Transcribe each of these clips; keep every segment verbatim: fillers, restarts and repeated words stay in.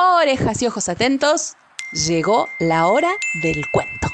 Orejas y ojos atentos, llegó la hora del cuento.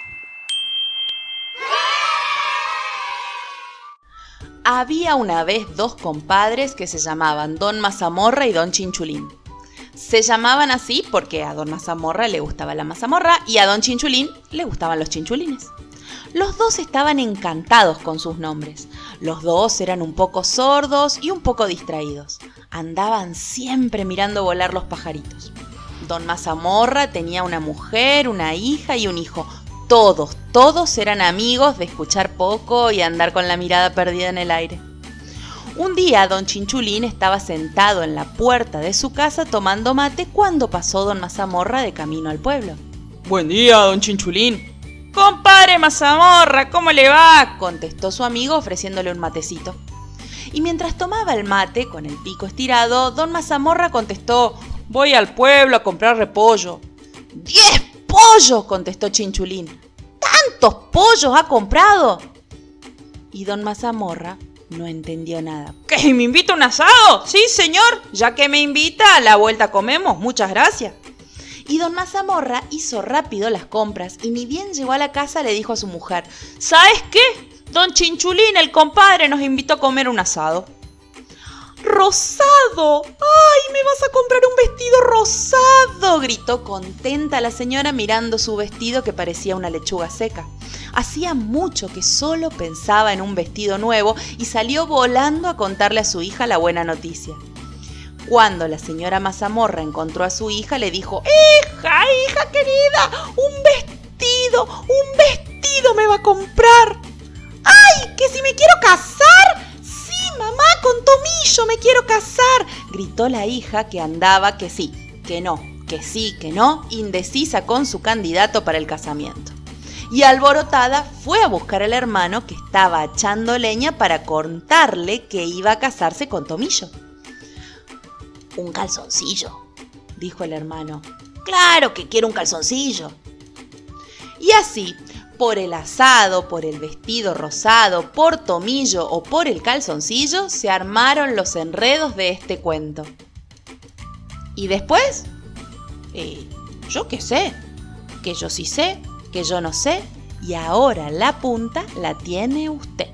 Había una vez dos compadres que se llamaban Don Mazamorra y Don Chinchulín. Se llamaban así porque a Don Mazamorra le gustaba la mazamorra y a Don Chinchulín le gustaban los chinchulines. Los dos estaban encantados con sus nombres. Los dos eran un poco sordos y un poco distraídos. Andaban siempre mirando volar los pajaritos. Don Mazamorra tenía una mujer, una hija y un hijo. Todos, todos eran amigos de escuchar poco y andar con la mirada perdida en el aire. Un día Don Chinchulín estaba sentado en la puerta de su casa tomando mate cuando pasó Don Mazamorra de camino al pueblo. «Buen día, Don Chinchulín». «Compadre Mazamorra, ¿cómo le va?», contestó su amigo ofreciéndole un matecito. Y mientras tomaba el mate con el pico estirado, Don Mazamorra contestó: «Voy al pueblo a comprar repollo». «¡Diez pollos!», contestó Chinchulín. «¿Tantos pollos ha comprado?». Y Don Mazamorra no entendió nada. ¿Qué, me invita a un asado? Sí, señor, ya que me invita, a la vuelta comemos, muchas gracias. Y Don Mazamorra hizo rápido las compras y ni bien llegó a la casa le dijo a su mujer: ¿sabes qué? Don Chinchulín, el compadre, nos invitó a comer un asado. ¡Rosado! ¡Ay, me vas a comprar un vestido rosado!, gritó contenta la señora mirando su vestido que parecía una lechuga seca. Hacía mucho que solo pensaba en un vestido nuevo y salió volando a contarle a su hija la buena noticia. Cuando la señora Mazamorra encontró a su hija, le dijo: «¡Hija, hija querida! ¡Un vestido! ¡Un vestido me va a comprar!». «¡Ay, que si me quiero casar! ¡Sí, mamá, con Tomillo me quiero casar!», gritó la hija, que andaba que sí, que no, que sí, que no, indecisa con su candidato para el casamiento. Y alborotada fue a buscar al hermano, que estaba echando leña para contarle que iba a casarse con Tomillo. «Un calzoncillo», dijo el hermano. «Claro que quiero un calzoncillo». Y así, por el asado, por el vestido rosado, por Tomillo o por el calzoncillo, se armaron los enredos de este cuento. ¿Y después? Eh, yo qué sé, que yo sí sé, que yo no sé, y ahora la punta la tiene usted.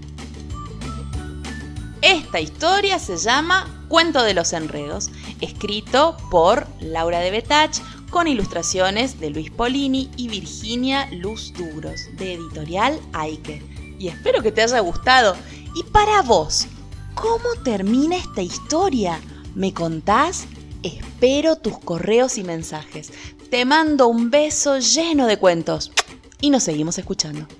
Esta historia se llama Cuento de los Enredos, escrito por Laura de Betach, con ilustraciones de Luis Polini y Virginia Luz Duros, de Editorial Aike. Y espero que te haya gustado. Y para vos, ¿cómo termina esta historia? ¿Me contás? Espero tus correos y mensajes. Te mando un beso lleno de cuentos y nos seguimos escuchando.